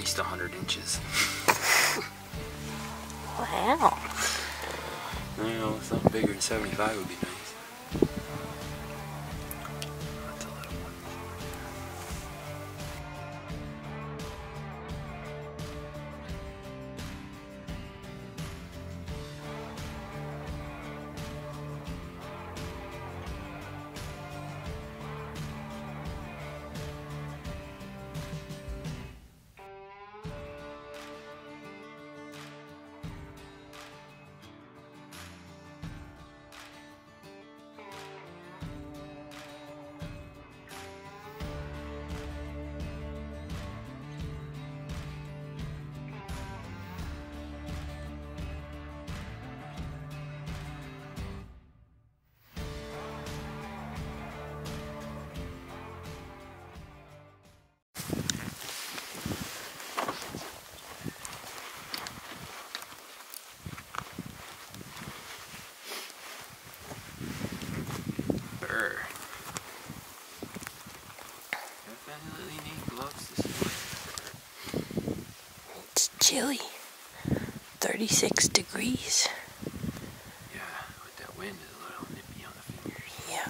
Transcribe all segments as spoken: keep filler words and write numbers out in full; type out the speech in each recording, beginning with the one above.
least one hundred inches. Wow. You know, something bigger than seventy-five would be nice. That's a little one. Definitely need gloves this morning. It's chilly. thirty-six degrees. Yeah, with that wind, it's a little nippy on the fingers. Yeah.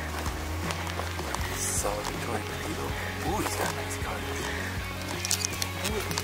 Ooh, he's got nice colors.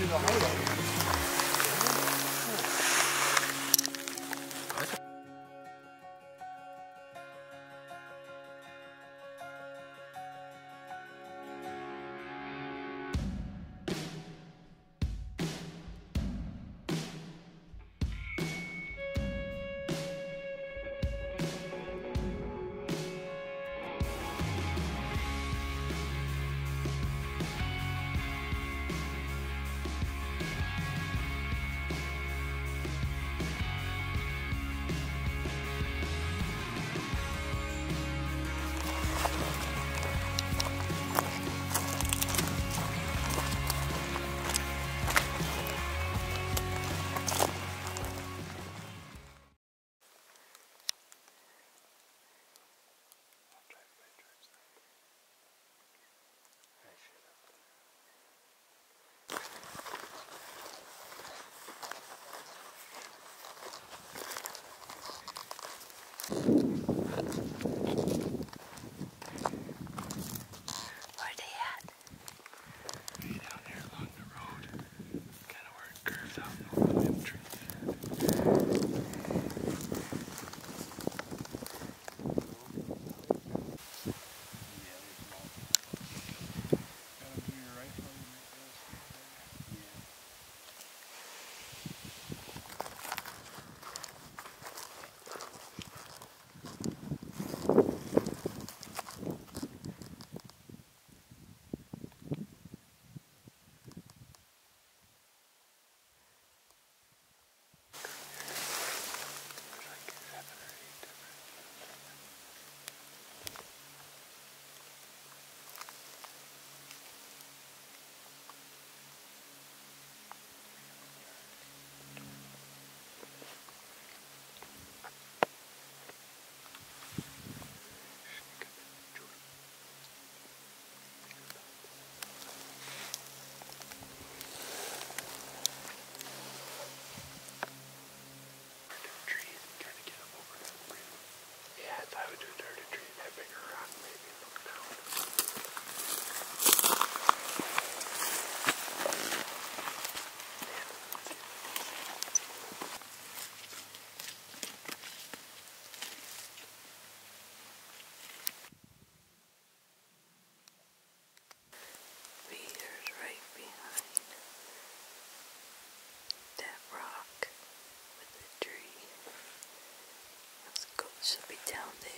Should be down there.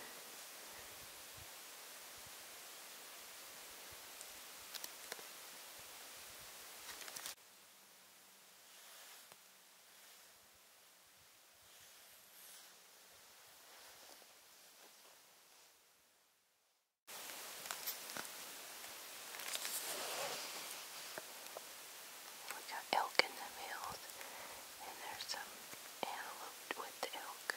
We got elk in the field, and there's some antelope with the elk.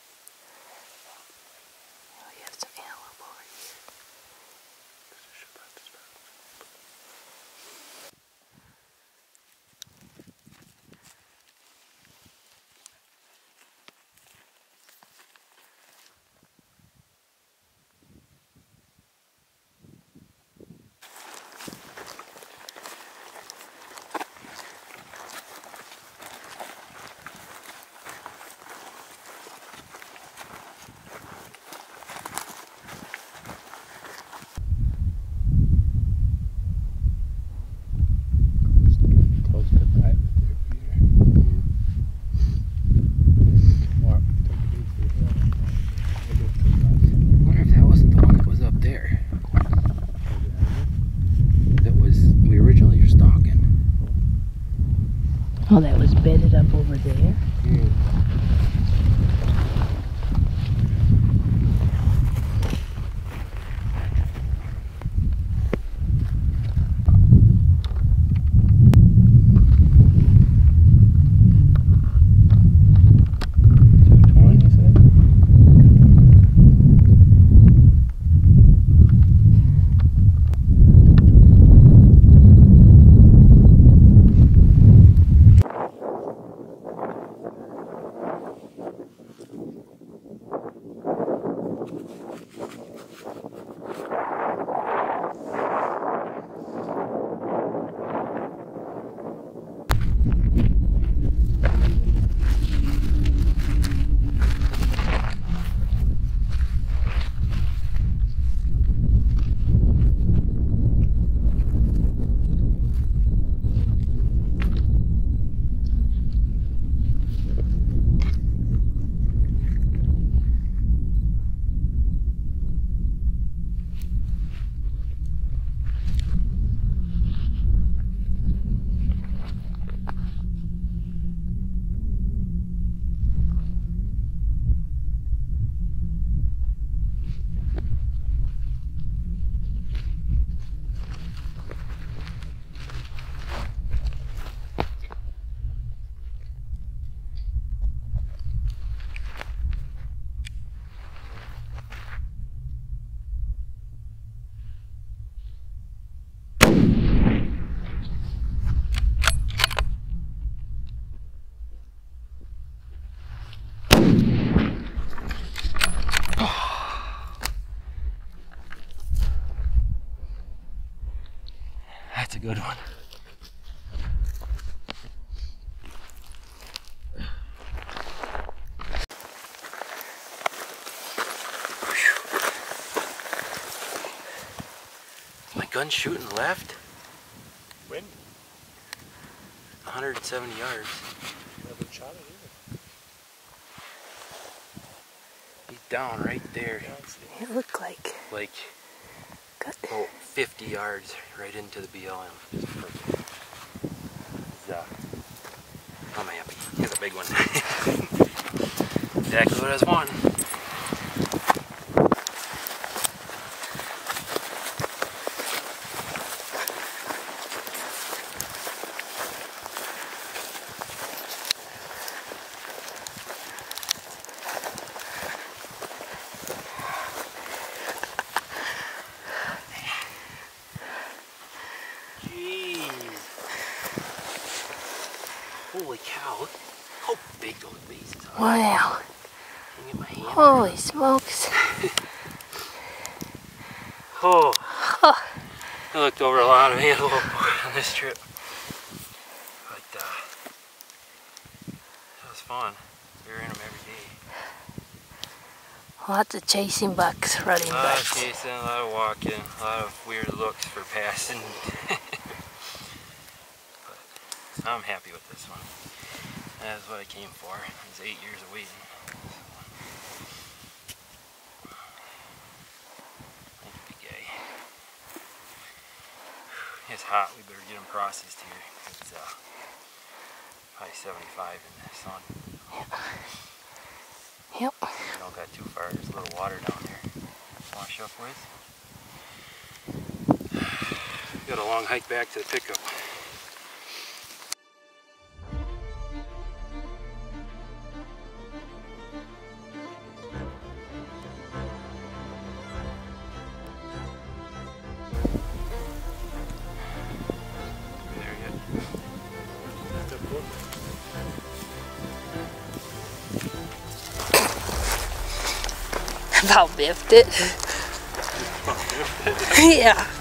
We have some antelope over here. Oh, that was bedded up over there? Yeah. That's a good one. My gun's shooting left. Wind. one hundred seventy yards. Haven't shot it either. He's down right there. It looked like. Like, Good. oh, fifty yards right into the B L M. Just perfect. He's, uh, I'm happy. He's a big one. Exactly what I was wanting. Holy cow, look how big those beasts are. Wow. Can I get my hand? Holy smokes. Oh. I looked over a lot of antelope on this trip. But uh, that was fun. We were in them every day. Lots of chasing bucks, running A lot of bucks. chasing, a lot of walking, a lot of weird looks for passing. But I'm happy with this one. That's what I came for. It was eight years of waiting. Thank you, big guy. It's hot. We better get him processed here. It's uh, probably seventy-five in the sun. Yep. We don't got too far. There's a little water down there to wash up with. Got a long hike back to the pickup. About biffed it. Yeah.